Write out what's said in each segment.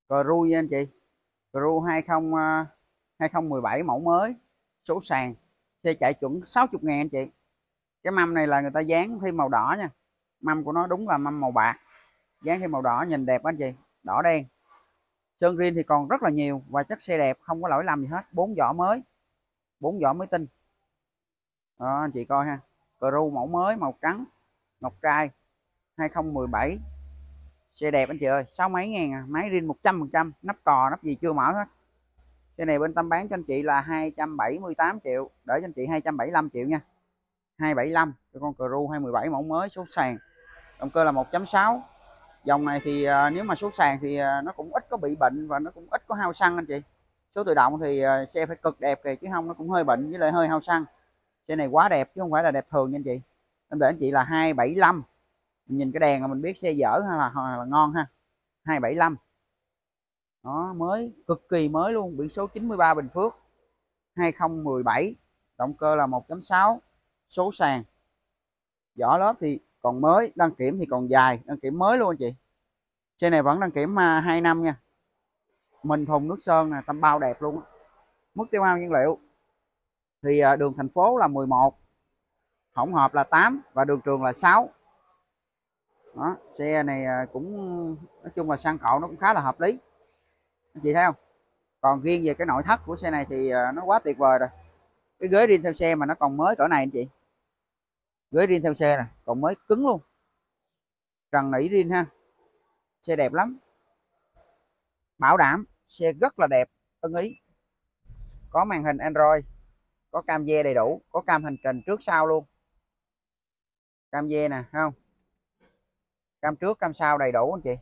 Cruise nha anh chị. Cruise 2017 mẫu mới, số sàn, xe chạy chuẩn 60.000 anh chị. Cái mâm này là người ta dán thêm màu đỏ nha, mâm của nó đúng là mâm màu bạc, dán thêm màu đỏ nhìn đẹp anh chị, đỏ đen. Sơn riêng thì còn rất là nhiều và chất xe đẹp, không có lỗi lầm gì hết. 4 vỏ mới, 4 vỏ mới tinh đó, anh chị coi ha. Cruise mẫu mới màu trắng ngọc trai 2017, xe đẹp anh chị ơi. Sáu mấy ngàn à, máy riêng 100%, nắp cò nắp gì chưa mở hết. Cái này bên Tâm bán cho anh chị là 278 triệu, để cho anh chị 275 triệu nha. 275 cho con Cruise 2017 mẫu mới, số sàn, động cơ là 1.6. Dòng này thì nếu mà số sàn thì nó cũng ít có bị bệnh và nó cũng ít có hao xăng anh chị. Số tự động thì xe phải cực đẹp kìa, chứ không nó cũng hơi bệnh với lại hơi hao xăng. Xe này quá đẹp chứ không phải là đẹp thường nha anh chị. Em để anh chị là 275. Mình nhìn cái đèn là mình biết xe dở hay là ngon ha. 275 đó, mới cực kỳ mới luôn, biển số 93 Bình Phước, 2017, động cơ là 1.6, số sàn. Vỏ lớp thì còn mới, đăng kiểm thì còn dài, đăng kiểm mới luôn anh chị. Xe này vẫn đăng kiểm 2 năm nha. Mình thùng nước sơn nè, Tâm bao đẹp luôn. Mức tiêu hao nhiên liệu thì đường thành phố là 11, hỗn hợp là 8 và đường trường là 6 đó. Xe này cũng nói chung là xăng cộ nó cũng khá là hợp lý, anh chị thấy không. Còn riêng về cái nội thất của xe này thì nó quá tuyệt vời rồi. Cái ghế riêng theo xe mà nó còn mới cỡ này anh chị, ghế riêng theo xe này còn mới cứng luôn, trần nỉ riêng ha. Xe đẹp lắm, bảo đảm xe rất là đẹp, ưng ý. Có màn hình Android, có cam dê đầy đủ, có cam hành trình trước sau luôn. Cam dê nè, thấy không, cam trước cam sau đầy đủ anh chị.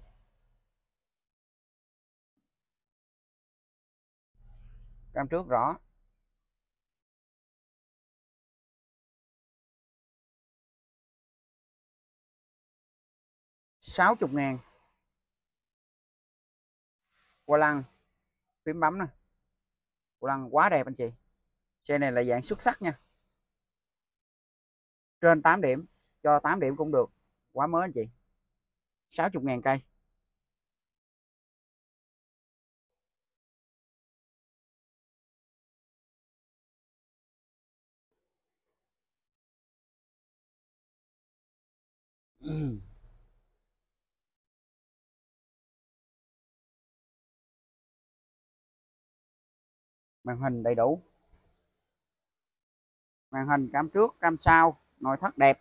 Cam trước rõ. 60.000. Qua lăng, phím bấm nè, qua lăng quá đẹp anh chị. Xe này là dạng xuất sắc nha, trên 8 điểm, cho 8 điểm cũng được, quá mới anh chị. 60.000 cây. Màn hình đầy đủ, màn hình cam trước cam sau, nội thất đẹp.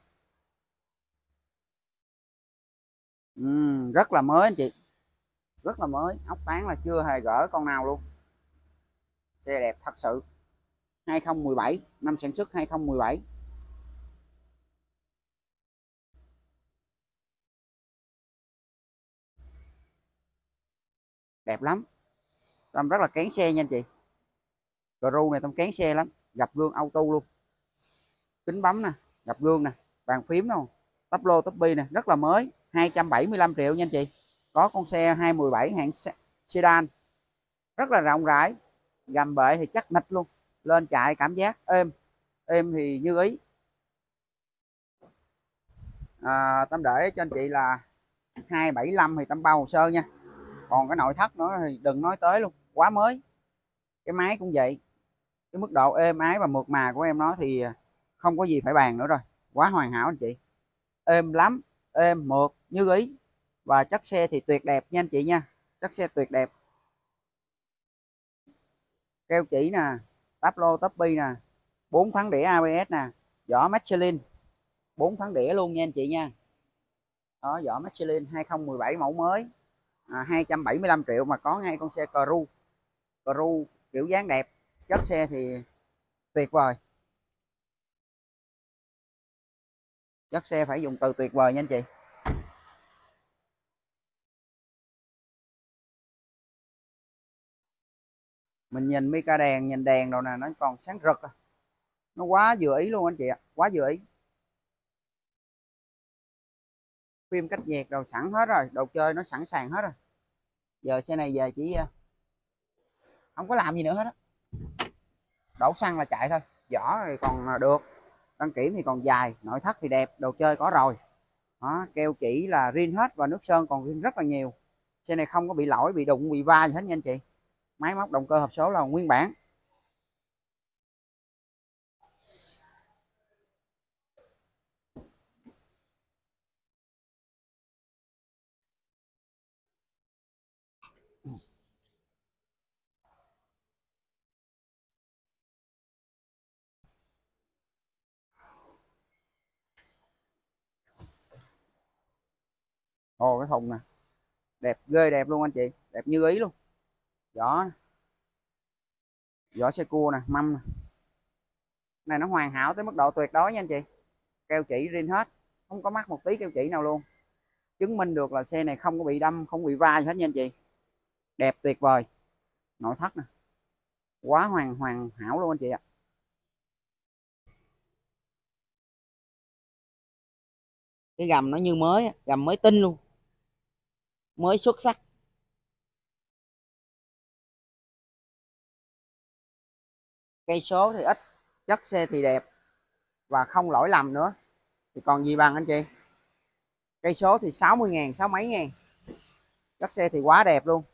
Rất là mới anh chị, rất là mới, ốc tán là chưa hề gỡ con nào luôn. Xe đẹp thật sự. 2017, năm sản xuất 2017. Đẹp lắm. Tâm rất là kén xe nha anh chị. Cruise này Tâm kén xe lắm, gặp gương auto luôn, kính bấm nè, gặp gương nè, bàn phím đâu, tắp lô tắp bi nè, rất là mới. 275 triệu nha anh chị. Có con xe 217 hạng sedan, rất là rộng rãi, gầm bệ thì chắc nịch luôn, lên chạy cảm giác êm, êm thì như ý. Tâm để cho anh chị là 275 thì Tâm bao hồ sơ nha. Còn cái nội thất nữa thì đừng nói tới luôn, quá mới. Cái máy cũng vậy, cái mức độ êm ái và mượt mà của em nó thì không có gì phải bàn nữa rồi, quá hoàn hảo anh chị. Êm lắm, êm mượt như ý. Và chất xe thì tuyệt đẹp nha anh chị nha, chất xe tuyệt đẹp. Keo chỉ nè, táp lô táp bi nè, 4 tháng đĩa ABS nè, vỏ Michelin, 4 tháng đĩa luôn nha anh chị nha. Đó, vỏ Michelin 2017 mẫu mới, 275 triệu mà có ngay con xe Cruise. Cruise kiểu dáng đẹp, chất xe thì tuyệt vời. Chất xe phải dùng từ tuyệt vời nha anh chị. Mình nhìn mica đèn, nhìn đèn rồi nè, nó còn sáng rực, nó quá vừa ý luôn anh chị ạ, quá vừa ý. Phim cách nhiệt đồ sẵn hết rồi, đồ chơi nó sẵn sàng hết rồi. Giờ xe này về chỉ không có làm gì nữa hết á, đổ xăng là chạy thôi. Vỏ thì còn được, đăng kiểm thì còn dài, nội thất thì đẹp, đồ chơi có rồi đó. Keo chỉ là riêng hết và nước sơn còn riêng rất là nhiều. Xe này không có bị lỗi, bị đụng, bị va gì hết nha anh chị. Máy móc động cơ hộp số là nguyên bản. Ồ, cái thùng nè, đẹp ghê, đẹp luôn anh chị, đẹp như ý luôn. Vỏ, vỏ xe cua nè, mâm nè, này nó hoàn hảo tới mức độ tuyệt đối nha anh chị. Keo chỉ riêng hết, không có mắc một tí keo chỉ nào luôn, chứng minh được là xe này không có bị đâm, không bị va gì hết nha anh chị. Đẹp tuyệt vời. Nội thất nè, quá hoàn hảo luôn anh chị ạ. Cái gầm nó như mới, gầm mới tinh luôn, mới xuất sắc. Cây số thì ít, chất xe thì đẹp và không lỗi lầm nữa, thì còn gì bằng anh chị. Cây số thì 60.000, 60 mấy ngàn, chất xe thì quá đẹp luôn.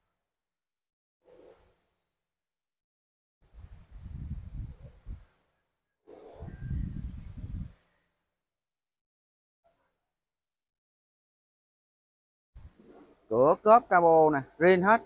Cửa cốp cabo nè, riêng hết.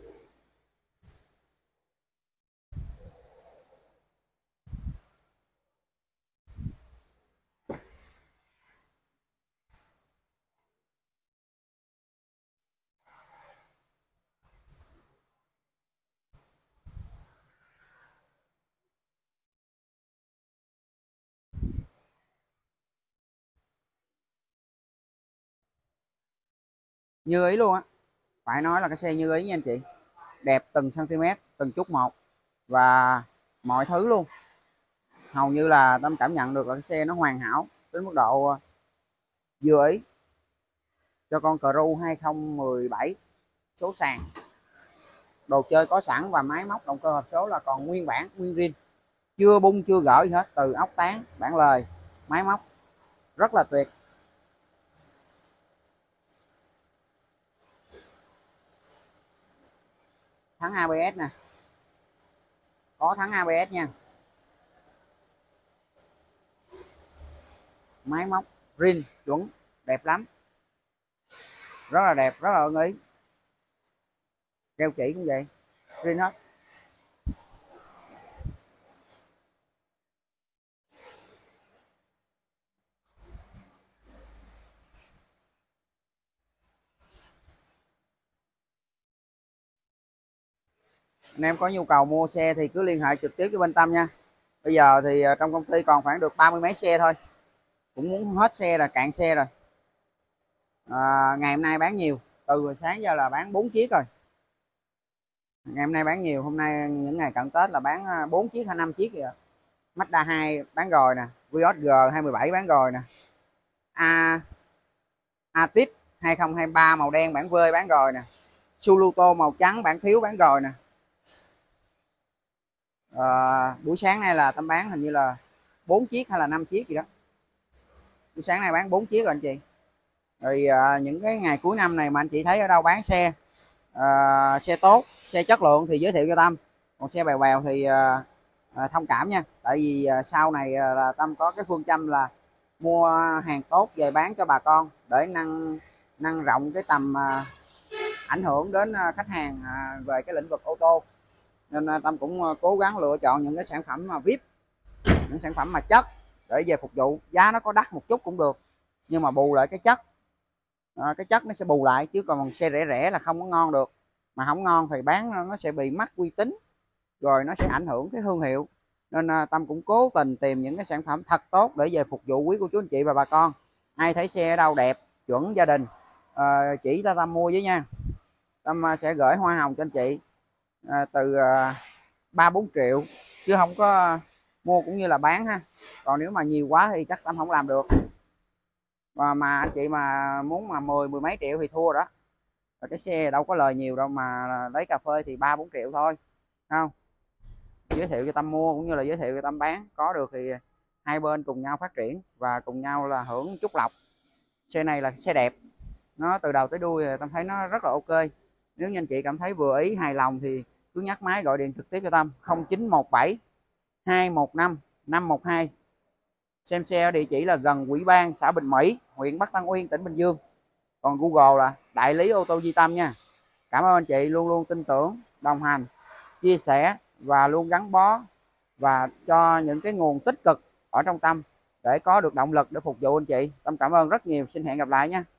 Như ý luôn á, phải nói là cái xe như ý nha anh chị. Đẹp từng cm, từng chút một, và mọi thứ luôn. Hầu như là Tâm cảm nhận được là cái xe nó hoàn hảo đến mức độ vừa ý cho con Cruze 2017 số sàn. Đồ chơi có sẵn và máy móc động cơ hộp số là còn nguyên bản, nguyên zin, chưa bung chưa gỡ gì hết, từ ốc tán, bản lời, máy móc rất là tuyệt. Thắng ABS nè, có thắng ABS nha. Máy móc zin chuẩn, đẹp lắm, rất là đẹp, rất là ưng ý. Keo chỉ cũng vậy, zin hết. Anh em có nhu cầu mua xe thì cứ liên hệ trực tiếp với bên Tâm nha. Bây giờ thì trong công ty còn khoảng được 30 mấy xe thôi, cũng muốn hết xe rồi, cạn xe rồi. Ngày hôm nay bán nhiều, từ sáng giờ là bán 4 chiếc rồi. Ngày hôm nay bán nhiều, hôm nay những ngày cận Tết là bán 4 chiếc hay 5 chiếc vậy. Mazda 2 bán rồi nè, Vios G 27 bán rồi nè, Atis 2023 màu đen bản vơi bán rồi nè, Suluto màu trắng bản thiếu bán rồi nè. Buổi sáng nay là Tâm bán hình như là 4 chiếc hay là 5 chiếc gì đó. Buổi sáng nay bán 4 chiếc rồi anh chị. Rồi những cái ngày cuối năm này mà anh chị thấy ở đâu bán xe xe tốt, xe chất lượng thì giới thiệu cho Tâm, còn xe bèo bèo thì thông cảm nha. Tại vì sau này là Tâm có cái phương châm là mua hàng tốt về bán cho bà con để nâng rộng cái tầm ảnh hưởng đến khách hàng về cái lĩnh vực ô tô, nên Tâm cũng cố gắng lựa chọn những cái sản phẩm mà VIP, những sản phẩm mà chất để về phục vụ. Giá nó có đắt một chút cũng được, nhưng mà bù lại cái chất, cái chất nó sẽ bù lại, chứ còn xe rẻ rẻ là không có ngon được. Mà không ngon thì bán nó sẽ bị mất uy tín, rồi nó sẽ ảnh hưởng cái thương hiệu. Nên Tâm cũng cố tình tìm những cái sản phẩm thật tốt để về phục vụ quý cô chú anh chị và bà con. Ai thấy xe ở đâu đẹp, chuẩn gia đình, chỉ ta Tâm mua với nha. Tâm sẽ gửi hoa hồng cho anh chị từ 3-4 triệu, chứ không có mua cũng như là bán ha. Còn nếu mà nhiều quá thì chắc Tâm không làm được. Mà anh chị mà muốn mà 10 mấy triệu thì thua đó. Cái xe đâu có lời nhiều đâu, mà lấy cà phê thì 3-4 triệu thôi, không? Giới thiệu cho Tâm mua cũng như là giới thiệu cho Tâm bán, có được thì hai bên cùng nhau phát triển và cùng nhau là hưởng chút lộc. Xe này là xe đẹp, nó từ đầu tới đuôi Tâm thấy nó rất là ok. Nếu như anh chị cảm thấy vừa ý hài lòng thì cứ nhắc máy gọi điện trực tiếp cho Tâm 0917 215 512. Xem xe ở địa chỉ là gần Quỹ Ban, xã Bình Mỹ, huyện Bắc Tân Uyên, tỉnh Bình Dương. Còn Google là đại lý ô tô Duy Tâm nha. Cảm ơn anh chị luôn luôn tin tưởng, đồng hành, chia sẻ và luôn gắn bó và cho những cái nguồn tích cực ở trong Tâm để có được động lực để phục vụ anh chị. Tâm cảm ơn rất nhiều. Xin hẹn gặp lại nha.